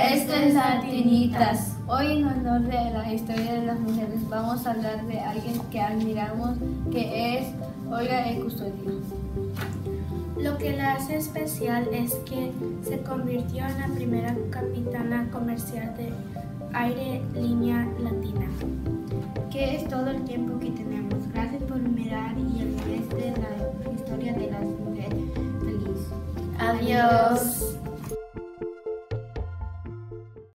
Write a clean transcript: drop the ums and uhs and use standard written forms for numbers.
Esto es Latinitas. Hoy en honor de la historia de las mujeres vamos a hablar de alguien que admiramos, que es Olga el Custodio. Lo que la hace especial es que se convirtió en la primera capitana comercial de Aerolínea Latina. Que es todo el tiempo que tenemos. Gracias por mirar y el mes de la historia de las mujeres. Feliz. Adiós.